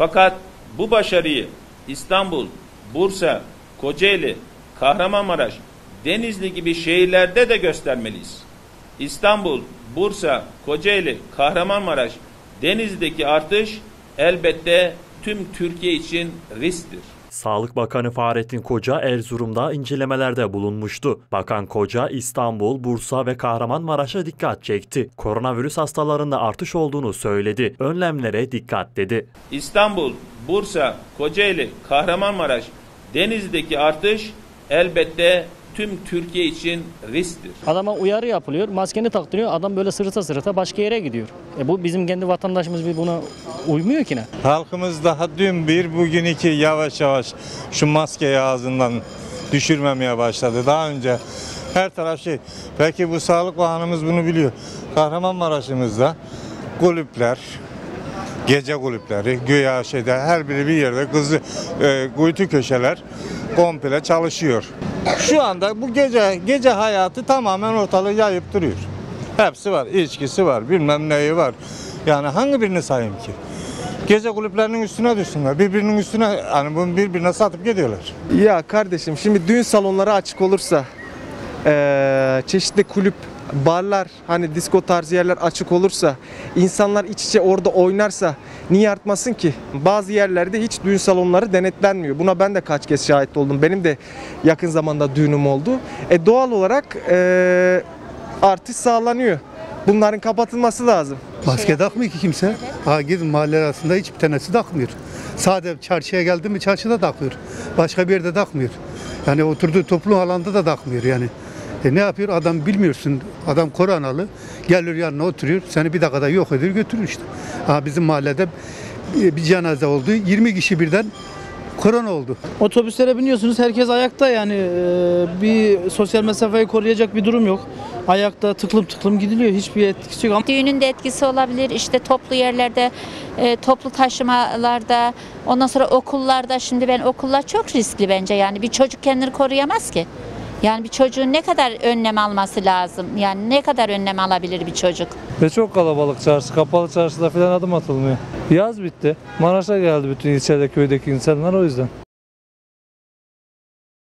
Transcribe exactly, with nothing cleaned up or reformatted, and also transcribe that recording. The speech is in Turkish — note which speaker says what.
Speaker 1: Fakat bu başarıyı İstanbul, Bursa, Kocaeli, Kahramanmaraş, Denizli gibi şehirlerde de göstermeliyiz. İstanbul, Bursa, Kocaeli, Kahramanmaraş, Denizli'deki artış elbette tüm Türkiye için risktir.
Speaker 2: Sağlık Bakanı Fahrettin Koca Erzurum'da incelemelerde bulunmuştu. Bakan Koca İstanbul, Bursa ve Kahramanmaraş'a dikkat çekti. Koronavirüs hastalarında artış olduğunu söyledi. Önlemlere dikkat dedi.
Speaker 1: İstanbul, Bursa, Kocaeli, Kahramanmaraş, Denizli'deki artış elbette tüm Türkiye için risktir.
Speaker 3: Adama uyarı yapılıyor, maskeni taktırıyor, adam böyle sırıta sırıta başka yere gidiyor. E bu bizim kendi vatandaşımız bir buna uymuyor ki ne?
Speaker 4: Halkımız daha dün bir, bugün iki yavaş yavaş şu maskeyi ağzından düşürmemeye başladı. Daha önce her taraf şey. Peki bu Sağlık Bakanımız bunu biliyor. Kahramanmaraş'ımızda kulüpler, gece kulüpleri, güya şeyde her biri bir yerde kızı e, kuytu köşeler komple çalışıyor. Şu anda bu gece gece hayatı tamamen ortalığı yayıp duruyor. Hepsi var, içkisi var, bilmem neyi var. Yani hangi birini sayayım ki? Gece kulüplerinin üstüne düşsünler, birbirinin üstüne, hani bunu birbirine satıp gidiyorlar.
Speaker 5: Ya kardeşim, şimdi düğün salonları açık olursa, ee, çeşitli kulüp, barlar, hani disko tarzı yerler açık olursa, insanlar iç içe orada oynarsa niye artmasın ki? Bazı yerlerde hiç düğün salonları denetlenmiyor. Buna ben de kaç kez şahit oldum. Benim de yakın zamanda düğünüm oldu. E doğal olarak e, artış sağlanıyor. Bunların kapatılması lazım.
Speaker 6: Maske takmıyor ki kimse. Ha, gidin mahalle arasında hiçbir tanesi takmıyor. Sadece çarşıya geldi mi çarşıda takmıyor. Başka bir yerde takmıyor. Yani oturduğu toplum alanda da takmıyor yani. E ne yapıyor? Adam bilmiyorsun. Adam koronalı. Gelir yanına oturuyor. Seni bir dakikada yok ediyor götürür işte. Ha, bizim mahallede bir cenaze oldu. yirmi kişi birden korona oldu.
Speaker 7: Otobüslere biniyorsunuz. Herkes ayakta yani. Bir sosyal mesafeyi koruyacak bir durum yok. Ayakta tıklım tıklım gidiliyor. Hiçbir etkisi yok.
Speaker 8: Düğünün de etkisi olabilir. İşte toplu yerlerde, toplu taşımalarda, ondan sonra okullarda. Şimdi ben okullar çok riskli bence. Yani bir çocuk kendini koruyamaz ki. Yani bir çocuğun ne kadar önlem alması lazım? Yani ne kadar önlem alabilir bir çocuk?
Speaker 9: Ve çok kalabalık çarşı, kapalı çarşıda falan adım atılmıyor. Yaz bitti. Maraş'a geldi bütün ilçede, köydeki insanlar o yüzden.